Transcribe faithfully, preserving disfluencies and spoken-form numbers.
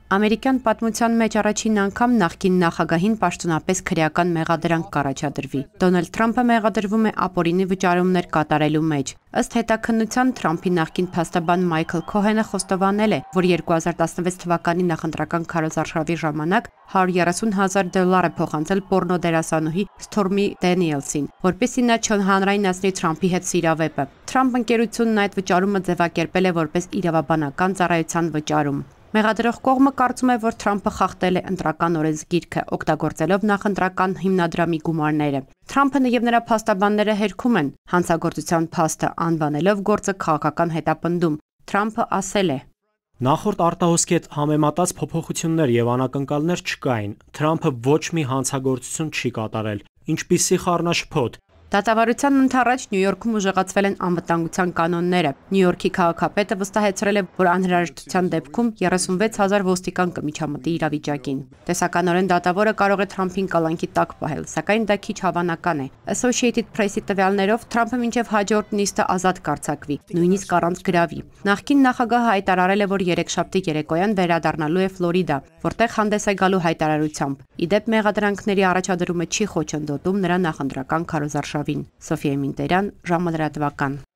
Ամերիկյան պատմության մեջ առաջին անգամ նախկին նախագահին պաշտոնապես քրեական մեղադրանք կառաջադրվի։ Դոնալդ Թրամփը մեղադրվում է ապօրինի վճարումներ կատարելու մեջ։ Ըստ հետաքննության Թրամփի նախկին փաստաբան Մայքլ Քոհենը խոստովանել է, որ երկու հազար տասնվեց թվականի նախընտրական քարոզարշավի ժամանակ հարյուր երեսուն հազար դոլար է փոխանցել պորնո դերասանուհի Սթորմի Դենիելսին, որպեսզի նա չհանրայնացնի Թրամփի հետ սիրավեպը։ Թրամփ ընկերությունն այդ վճարումը ձևակերպել է որպես իրավաբանական ծառայության վճարում։ Մեղադրող կողմը կարծում է, որ Թրամփը խախտել է ընտրական օրենսգիրքը, օգտագործելով նախընտրական հիմնադրամի գումարները։ Թրամփը և նրա փաստաբանները հերքում են հանցագործության փաստը, անվանելով գործը քաղաքական հետապնդում։ Թրամփը ասել է. Նախորդ արտահոսքի հետ համեմատած փոփոխություններ եւ անակնկալներ չկային։ Թրամփը ոչ մի հանցագործություն չի կատարել։ Ինչպիսի խառնաշփոթ։ Դատավարության ընթառաջ Նյու Յորքում ուժեղացվել են անվտանգության կանոնները։ Նյու Յորքի քաղաքապետը վստահեցրել է, որ անհրաժեշտության դեպքում երեսունվեց հազար ոստիկան կմիջամտի իրավիճակին։ Տեսականորեն դատավորը կարող է Թրամփին կալանքի տակ պահել, սակայն դա քիչ հավանական է։ Associated Press-ի տվյալներով Թրամփը մինչև հաջորդ նիստը ազատ կարձակվի, նույնիսկ առանց գրավի։ Նախկին նախագահը հայտարարել է, որ երեքշաբթի երեկոյան վերադառնալու է Ֆլորիդա, որտեղ հանդես է գալու հայտարարությամբ։ Ի դեպ մեղադրանքների առաջադրումը չի խոչընդոտում նրա նախընտրական քարոզարշավին։ Սոֆիա Մինտերյան, ժամը լրատվական։